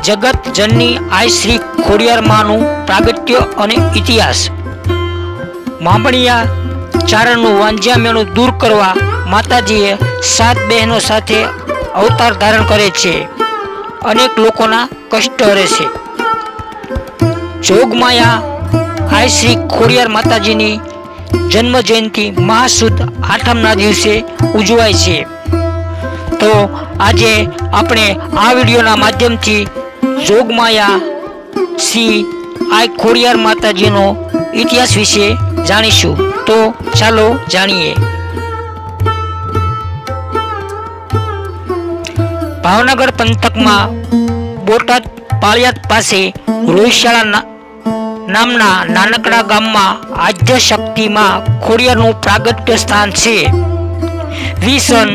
जगत जननी आई श्री खोडियार मानु प्रागट्य अने इतिहास। मामड़िया चारणनु वांझिया मेणु दूर करवा माताजीए 7 बहनों साथे अवतार धारण करे छे। अनेक लोकोना कष्ट हरे छे। जोगमाया आई श्री खोडियार माताजीनी जन्म जयंती महासुद 8मना दिवसे उजवाय छे। तो आजे आपणे आ विडियोना माध्यमथी जोगमाया श्री आई खोडियार माताजीनो इतिहास विषे जाणीशुं। तो चालो जाणीए। भावनगर पंथक में बोटाद पाळियाद पासे रोहिशाळा नामना नानकड़ा गाम में आद्य शक्ति में खोडियारनु प्रागट्य स्थान छे। सन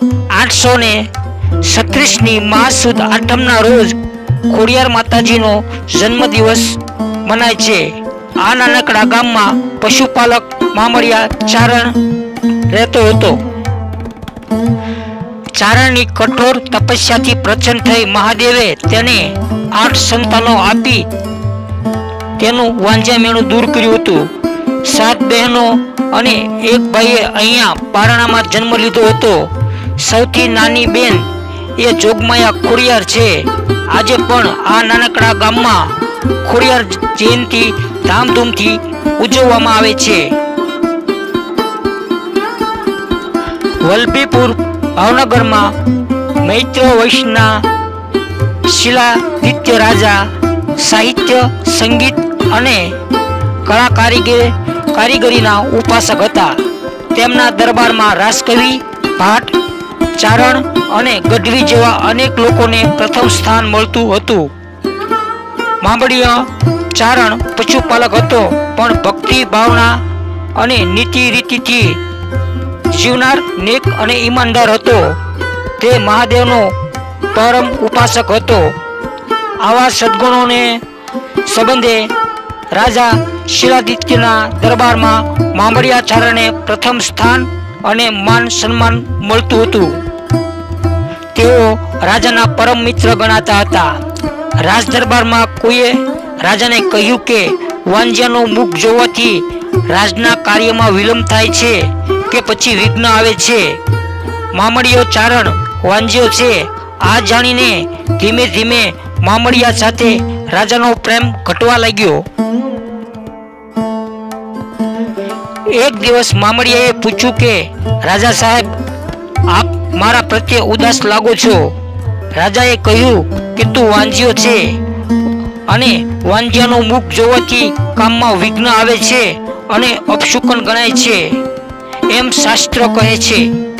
836 नी महासुद 8मना रोज खोडियार माताजीनो जन्मदिवस मनाय छे। आ नानकड़ा गाम में पशुपालक मामड़िया चारण रहतो हतो। चारणनी कठोर तपस्या थी प्रसन्न थई महादेवे तेने 8 संतानो आपी तेनु वांझा मेणु दूर कर्युं हतुं। 7 बहनों अने एक भाईए अहींया पारणामां जन्म लीधो हतो। सौथी नानी बेन ए जोगमाया खोडियार छे। आजे पण आ नानकड़ा गाममां खोडियार जयंती धामधूमथी उजववामां आवे छे। वल्लभीपुर भावनगर में मैत्र वैश्यना शिलादित्य राजा साहित्य संगीत अने कला कारीगरीना उपासक हता। तेमना दरबार में राजकवि भाट चारण अने गढ़वी जेवा अनेक लोकोने प्रथम स्थान मळतुं हतुं। मामड़िया चारण पशुपालक हतो पण भक्ति भावना अने नीति रीतिथी जीवनार नेक अने ईमानदार हतो। ते महादेवनो परम उपासक हतो। आवा सद्गुणोने संबंधे राजा शिलादित्यना दरबार में मामड़िया चारणे प्रथम स्थान अने मान सम्मान मळतुं हतुं। तेओ राजाना परम मित्र गणाता हता। राज दरबार में कोईए राजाने कह्युं के वांझियानुं मुख जोवाथी राजना कार्यमां विलंब थाय छे के पछी विघ्न आवे छे। मामड़ियो चारण वांझियो छे। आ जाणीने धीमे धीमे मामड़िया साथे राजानो प्रेम घटवा लाग्यो। एक दिवस मामड़ियाए पूछ्યું के राजा साहेब आप मारा प्रत्ये उदास लागो छो। राजाए कह्युं के तू वांझियो छे अने वांझियानुं मुख जोवाथी काममां विघ्न आवे छे अने अपशुकन गणाय छे एम शास्त्र कहे छे।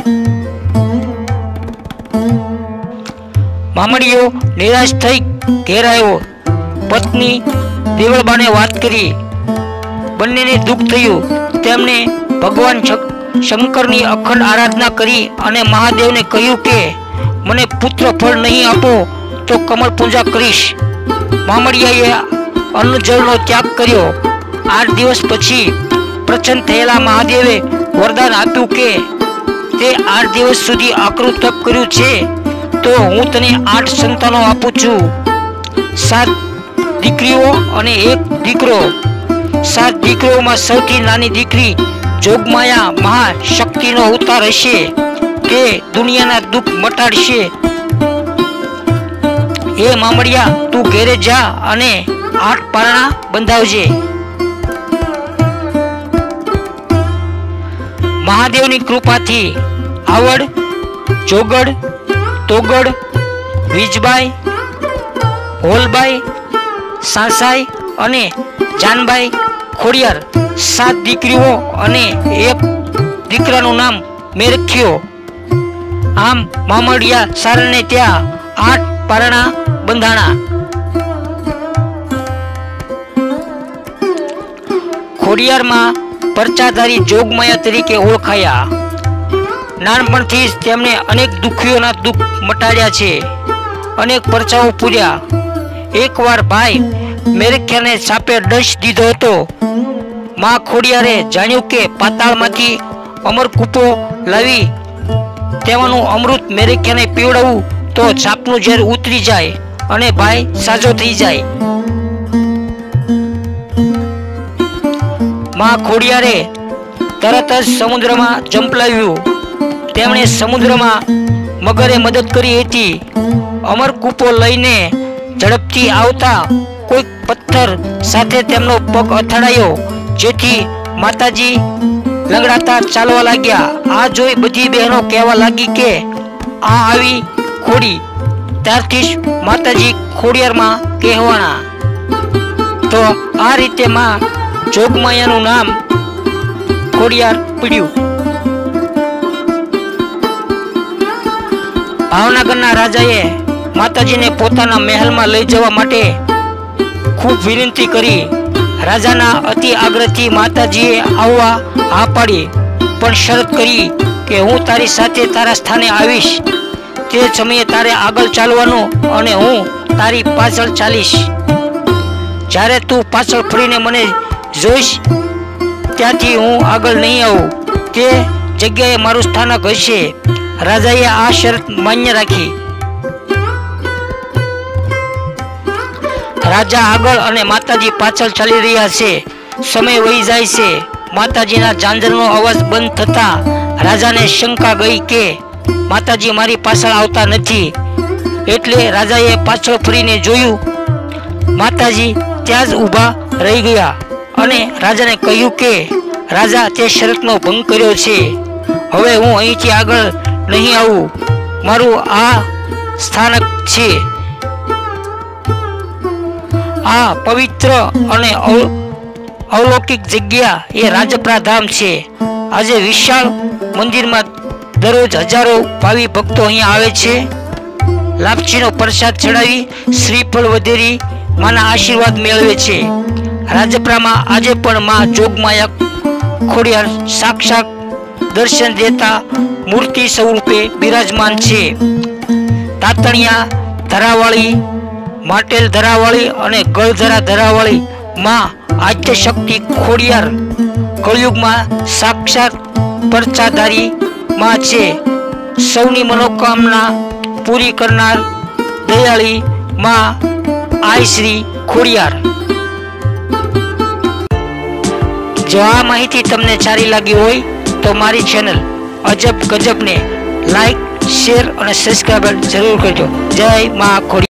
मामड़ियो निराश थई घेर आव्यो। पत्नी देवळबाने वात करी। बंनेने दुख थयुं। तेमणे भगवान शंकरनी अखंड आराधना करी अने महादेवने कह्युं के मने पुत्र फल नहीं आपो तो कमल पूजा करीश। मामड़ियाए अन्न जलनो त्याग कर्यो। 8 दिवस पछी प्रसन्न थयेला महादेवे वरदान आप्युं के ते 8 दिवस सुधी आकरू तप कर्युं छे तो हूँ तने 8 संतानो आपું છું। 7 દીકરીઓ અને 1 દીકરો। 7 દીકરીઓમાં સૌથી નાની દીકરી જોગમાયા મહાશક્તિનો અવતાર હશે। તે દુનિયાના દુઃખ મટાડશે। એ મામડિયા તું ઘેરે જા અને 8 પારણા બંધાવજે। महादेवनी कृपाथी आवड़ जोगड़ तोगड़ वीजबाई होलबाई सासाई अने जानबाई खोडियार 7 दीकरीओ अने 1 दीकरानुं नाम मेरख्यो। आम मामडिया सारणे त्या 8 पारणा बंधाणा। खोडियार में परचाधारी जोगमाया तरीके ओळखाया। नानपणथी ज तेमणे अनेक दुखीओना दुख मटाड्या छे। अनेक परचाओ पूर्या। एक वार भाई मेरख्याने सापे डस दीधो हतो। मां खोडियारे जाण्युं के पाताळमांथी अमरकूपो लावी तेमानुं अमृत मेरख्याने पीवडावुं तो सापनुं ઝેર उतरी जाय અને ભાઈ સાજો થઈ જાય. માં ખોડિયારે તરત જ સમુદ્રમાં ઝંપલાવ્યું. તેમણે સમુદ્રમાં મગરે મદદ કરી હતી. અમરકૂપો લઈને ઝડપથી આવતા કોઈક પથ્થર સાથે તેમનો પગ અથડાયો, જેથી માતાજી લંગડાતા ચાલવા લાગ્યા. આ જોઈ બધી બહેનો કહેવા લાગી કે આ આવી ખોડી. ત્યારથી જ માતાજી ખોડિયારમાં કહેવાણા. તો આ રીતે માં જોગમાયાનું નામ ખોડિયાર પડ્યું. ભાવનગરના રાજાએ માતાજીને પોતાના મહેલમાં લઈ જવા માટે ખૂબ વિનંતી કરી. રાજાના અતિ આગ્રહથી માતાજીએ આવવા હા પાડી, પણ શરત કરી કે હું તારી સાથે તારા સ્થાને આવીશ. તે સમયે તારે આગળ ચાલવાનું અને હું તારી પાછળ ચાલીશ. જ્યારે તું પાછળ ફરીને મને જોઈશ ત્યાંથી હું આગળ નહીં આવું. તે જગ્યાએ મારું સ્થાનક હશે. રાજાએ આ શરત માન્ય રાખી. રાજા આગળ અને માતાજી પાછળ ચાલી રહ્યા છે. સમય વહી જાય છે. માતાજીના ઝાંઝરનો અવાજ બંધ થતા રાજાને શંકા ગઈ કે માતાજી મારી પાછળ આવતા નથી. એટલે રાજાએ પાછળ ફરીને જોયું. માતાજી ત્યાં જ ઊભા રહી ગયા અને રાજાને કહ્યું કે રાજા, તે શરતનો ભંગ કર્યો છે. હવે હું અહીંથી આગળ નહીં આવું. મારું આ સ્થાનક છે. આ પવિત્ર અને અલૌકિક જગ્યા એ રાજપરા ધામ છે. આજે વિશાળ મંદિરમાં દરરોજ હજારો ભાવિ ભક્તો અહીંયા આવે છે. લાપસીનો પ્રસાદ ચડાવી શ્રીફળ વધેરી માના આશીર્વાદ મેળવે છે. રાજપરામાં આજે પણ માં જોગમાયા ખોડિયાર સાક્ષાત દર્શન દેતા મૂર્તિ સ્વરૂપે બિરાજમાન છે. તાતણિયા ધરાવાળી, માટેલ ધરાવાળી અને ગળધરા ધરાવાળી માં આદ્ય શક્તિ ખોડિયાર કળયુગમાં સાક્ષાત પરચાધારી માં છે. સૌની મનોકામના પૂરી કરનાર દયાળી માં આઈ શ્રી ખોડિયાર. જો આ માહિતી તમને સારી લાગી હોય તો મારી ચેનલ અજબ ગજબને લાઈક, શેર અને સબસ્ક્રાઇબ જરૂર કરજો. જય માં ખોડિયાર.